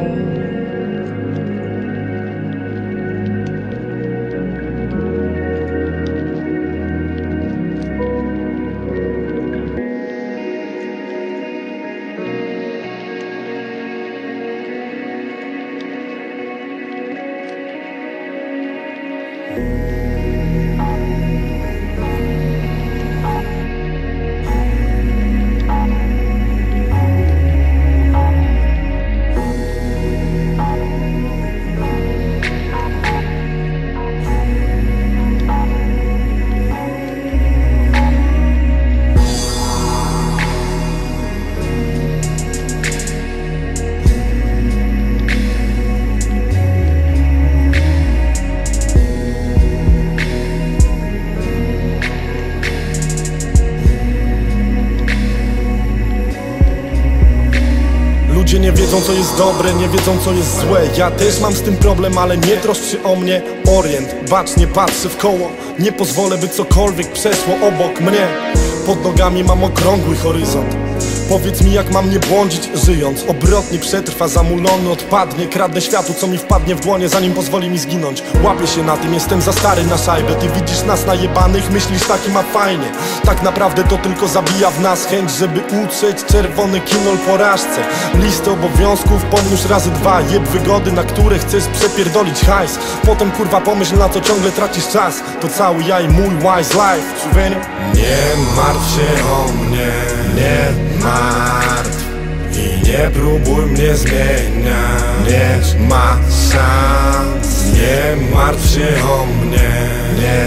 Ludzie nie wiedzą, co jest dobre, nie wiedzą, co jest złe. Ja też mam z tym problem, ale nie troszcz się o mnie. Orient, bacznie patrzę w koło. Nie pozwolę, by cokolwiek przeszło obok mnie. Pod nogami mam okrągły horyzont. Powiedz mi, jak mam nie błądzić, żyjąc. Obrot nie przetrwa, zamulony odpadnie. Kradnę światu, co mi wpadnie w dłonie, zanim pozwoli mi zginąć. Łapię się na tym, jestem za stary na szajbę. Ty widzisz nas najebanych, myślisz, taki ma fajnie. Tak naprawdę to tylko zabija w nas chęć, żeby utrzeć czerwony kinol porażce. Listę obowiązków pomnóż razy 2. Jeb wygody, na które chcesz przepierdolić hajs. Potem kurwa pomyśl, na co ciągle tracisz czas. To cały ja i mój wise life. Człowieniu? Nie martw się o mnie, nie martw i nie próbuj mnie zmieniać. Nie ma szans. Nie martw się o mnie, nie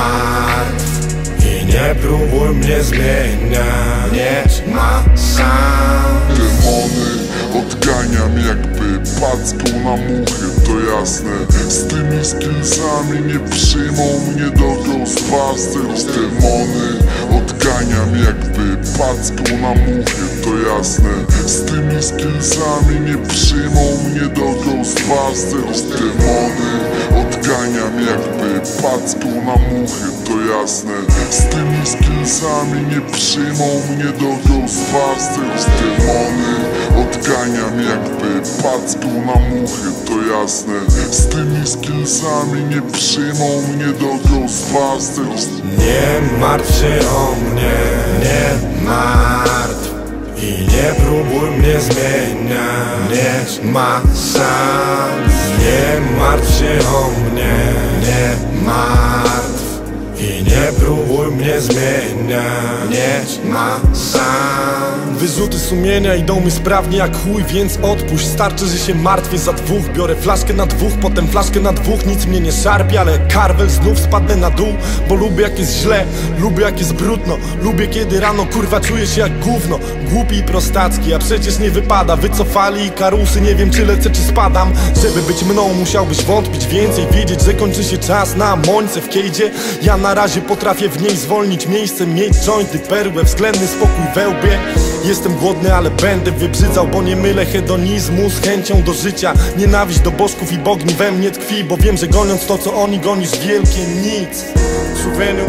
martw i nie próbuj mnie zmieniać. Nie ma szans. Demony odganiam jakby packą na muchy, to jasne. Z tymi skillsami nie przyjmą mnie do Ghostbusters. Demony odganiam jakby packą na muchy, to jasne. Z tymi skillsami nie przyjmą mnie do Ghostbusters. Demony odganiam jakby packą na muchy, to jasne. Z tymi skillsami nie przyjmą mnie do Ghostbusters. Demony odganiam jakby packą na muchy, to jasne. Z tymi skillsami nie przyjmą mnie do Ghostbusters. Nie martw się o mnie, nie martw i nie próbuj mnie zmieniać. Nie ma szans. Nie martw się o mnie, nie martw i nie próbuj mnie zmieniać. Nie ma szans. Wyrzuty sumienia idą mi sprawnie jak chuj, więc odpuść. Starczy, że się martwię za dwóch. Biorę flaszkę na dwóch, potem flaszkę na dwóch. Nic mnie nie szarpie, ale karwel znów spadnę na dół. Bo lubię jak jest źle, lubię jak jest brudno. Lubię kiedy rano kurwa czuję się jak gówno. Głupi i prostacki, a przecież nie wypada. Wycofali i karusy, nie wiem czy lecę czy spadam. Żeby być mną musiałbyś wątpić więcej. Wiedzieć, że kończy się czas na mońce w kejdzie. Ja na razie potrafię w niej zwolnić miejsce. Mieć jointy, perłę, względny spokój we łbie. Jestem głodny, ale będę wybrzydzał, bo nie mylę hedonizmu z chęcią do życia. Nienawiść do bożków i bogni we mnie tkwi, bo wiem, że goniąc to, co oni, gonisz wielkie nic. Człowieniu?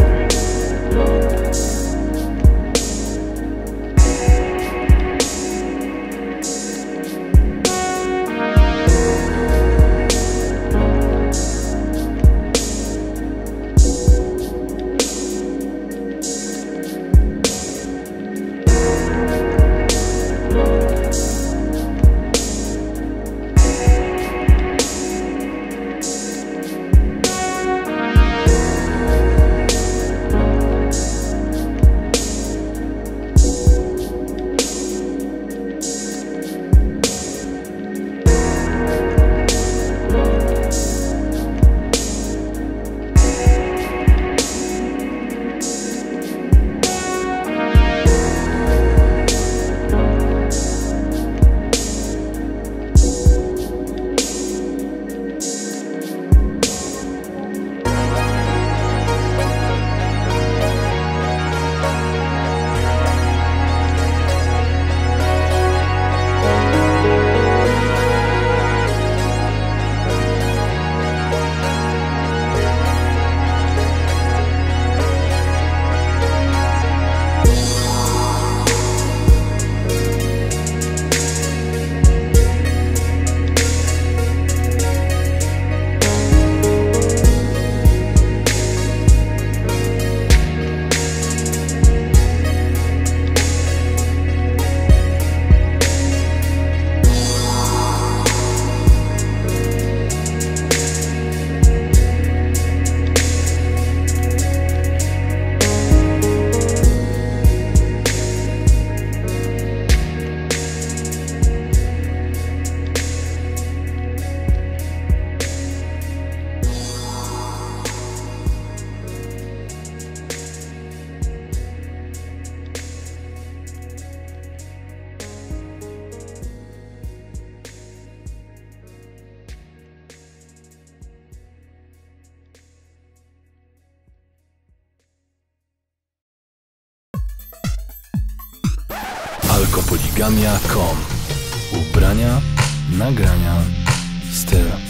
Bigamia.com. Ubrania, nagrania, styl.